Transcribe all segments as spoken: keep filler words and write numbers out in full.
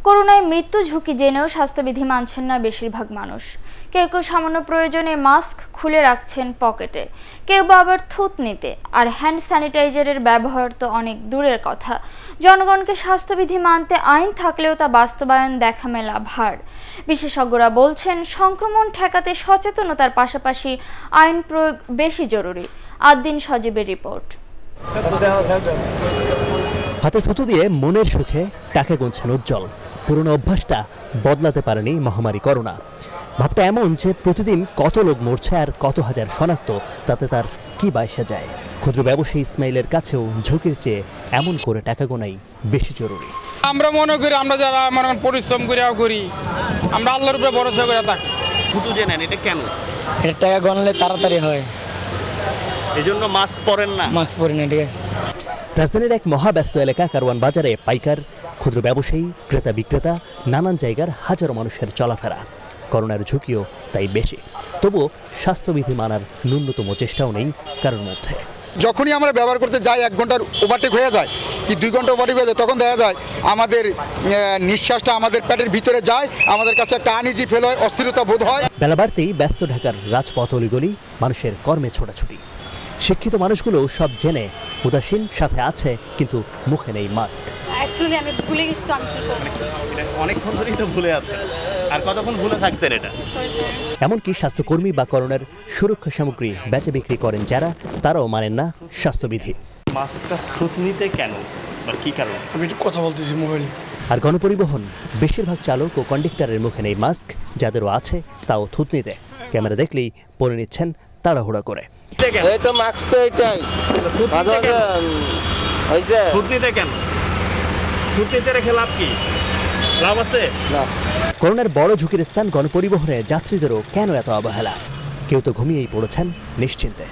করোনায় মৃত্যু ঝুঁকি জেনেও স্বাস্থ্যবিধি মানছেন না বেশিরভাগ মানুষ। কেউ কেউ সামান্য প্রয়োজনে মাস্ক খুলে রাখছেন পকেটে, কেউ বা আবার থুতনিতে। আর হ্যান্ড স্যানিটাইজারের ব্যবহার তো অনেক দূরের কথা, জনগণকে স্বাস্থ্যবিধি মানতে আইন থাকলেও তা বাস্তবায়ন দেখা মেলা ভার। বিশেষজ্ঞরা বলছেন, সংক্রমণ ঠেকাতে সচেতনতার পাশাপাশি আইন প্রয়োগ বেশি জরুরি। আদ্দিন সজীবের রিপোর্ট। হাতে থুতু দিয়ে মনের সুখে টাকা গুনছেন উজ্জ্বল। পুরনো অভ্যাসটা বদলাতে পারেনি মহামারী করোনা। ভাবটা এমন যে প্রতিদিন কত লোক মরছে আর কত হাজার শনাক্ত, তাতে তার কি বায়সা যায়। ক্ষুদ্র ব্যবসায়ী ইসমাইলের কাছেও ঝুঁকির চেয়ে এমন করে টাকা গোনাই বেশি জরুরি। আমরা মনে করি, আমরা যারা মনে করেন পরিশ্রম করিও করি, আমরা আল্লাহর উপরে ভরসা করে থাকি। থুতু যে নেন, এটা কেন? এটা টাকা গণলে তাড়াতাড়ি হয়, এই জন্য মাস্ক পরেন না। মাস্ক পরি না, ঠিক আছে। রাজধানীর এক মহাব্যস্ত এলাকা কারওয়ান বাজারে পাইকার, ক্ষুদ্র ব্যবসায়ী, ক্রেতা বিক্রেতা, নানান জায়গার হাজারো মানুষের চলাফেরা। করোনার ঝুঁকিও তাই বেশি, তবুও স্বাস্থ্যবিধি মানার ন্যূনতম চেষ্টাও নেই কারোর মধ্যে। যখনই আমরা ব্যবহার করতে যাই, এক ঘন্টার ওভারটেক হয়ে যায় কি দুই ঘন্টা ওভারটেক হয়ে যায়, তখন দেখা যায় আমাদের নিঃশ্বাসটা আমাদের পেটের ভিতরে যায়, আমাদের কাছে একটা আনইজি ফিল হয়, অস্থিরতা বোধ হয়। বেলা বাড়তেই ব্যস্ত ঢাকার রাজপথ অলিগলি, মানুষের কর্মে ছোটাছুটি। শিক্ষিত মানুষগুলো সব জেনে উদাসীন, সাথে আছে কিন্তু মুখে নেই মাস্ক। অ্যাকচুয়ালি আমি ভুলে গেছি, তো আমি কি করব? অনেকক্ষণ ধরেই তো ভুলে আছে, আর কতক্ষণ ভুলে থাকতেন এটা? এমনকি স্বাস্থ্যকর্মী বা করোনার সুরক্ষা সামগ্রী বেচা বিক্রি করেন যারা, তারাও মানেন না স্বাস্থ্যবিধি। মাস্কটা থুতনিতে কেন বা কি কারণ? আমি কথা বলতেছি মোবাইল। আর গণপরিবহন, বেশিরভাগ চালক ও কন্ডাক্টরের মুখে নেই মাস্ক, যাদেরও আছে তাও থুতনিতে। ক্যামেরা দেখলেই পরে নিচ্ছেন তাড়াহুড়া করে। এই তো মাস্ক তো এটাই হইছে। থুতনিতে কেন? থুতনিতে রেখে লাভ কি? লাভ আছে না। করোনার বড় ঝুঁকির স্থান গণপরিবহনে যাত্রীদেরও কেন এত অবহেলা? কেউ তো ঘুমিয়েই পড়েছেন নিশ্চিন্তে।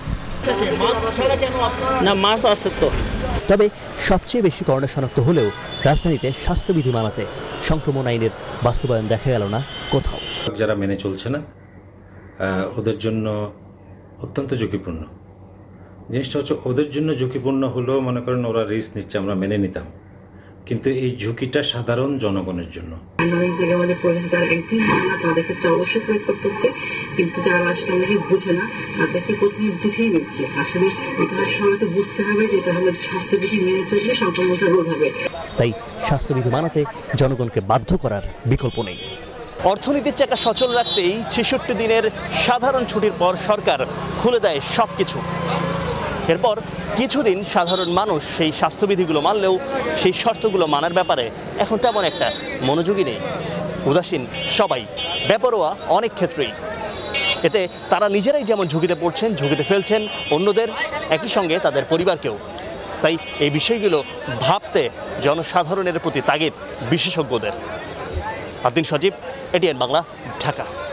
না, মাস্ক আছে তো। তবে সবচেয়ে বেশি করোনা শনাক্ত হলেও রাজধানীতে স্বাস্থ্যবিধি মানাতে সংক্রমণ আইনের বাস্তবায়ন দেখা গেল না কোথাও। যারা মেনে চলছে না, ওদের জন্য অত্যন্ত ঝুঁকিপূর্ণ। জিনিসটা হচ্ছে ওদের জন্য ঝুঁকিপূর্ণ হলেও মনে করেন ওরা রিস্ক নিচ্ছে, আমরা মেনে নিতাম, কিন্তু এই ঝুঁকিটা সাধারণ জনগণের জন্য। তাদের ক্ষেত্রে অবশ্যই প্রয়োগ করতে হচ্ছে, কিন্তু যারা আসলে অনেকে বুঝে না, তাদেরকে প্রথমে বুঝিয়ে নিচ্ছে। আসলে এটা সবাইকে বুঝতে হবে যে এটা হলো স্বাস্থ্যবিধি মেনে চললে সংক্রমণটা রোধ হবে। তাই স্বাস্থ্যবিধি মানাতে জনগণকে বাধ্য করার বিকল্প নেই। অর্থনীতির চাকা সচল রাখতেই ছেষট্টি দিনের সাধারণ ছুটির পর সরকার খুলে দেয় সব কিছু। এরপর কিছুদিন সাধারণ মানুষ সেই স্বাস্থ্যবিধিগুলো মানলেও সেই শর্তগুলো মানার ব্যাপারে এখন তেমন একটা মনোযোগী নেই। উদাসীন সবাই, বেপরোয়া অনেক ক্ষেত্রেই। এতে তারা নিজেরাই যেমন ঝুঁকিতে পড়ছেন, ঝুঁকিতে ফেলছেন অন্যদের, একই সঙ্গে তাদের পরিবারকেও। তাই এই বিষয়গুলো ভাবতে জনসাধারণের প্রতি তাগিদ বিশেষজ্ঞদের। আদ্দিন সজীব, এটিএন বাংলা, ঢাকা।